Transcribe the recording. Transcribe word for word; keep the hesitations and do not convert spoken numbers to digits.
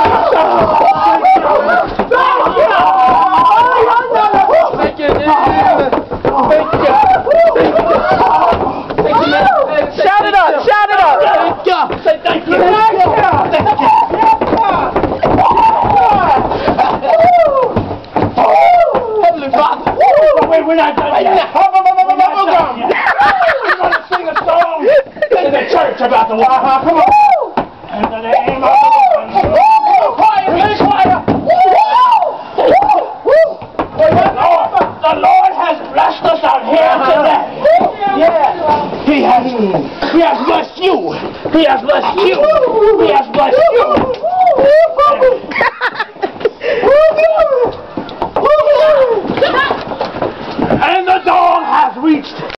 Thank you, dude. Thank you. Shout it up! Shout it up! Thank you! Say thank you! Thank you! Thank you! Heavenly Father! Wait, we're not done yet! We're not done yet! We're going to sing a song in the church about the water. Come on! In the name of the Lord! Quiet! Very quiet! The Lord has blessed us out here today. Yeah. He has, he has blessed you. He has blessed you. He has blessed you. And the dawn has reached.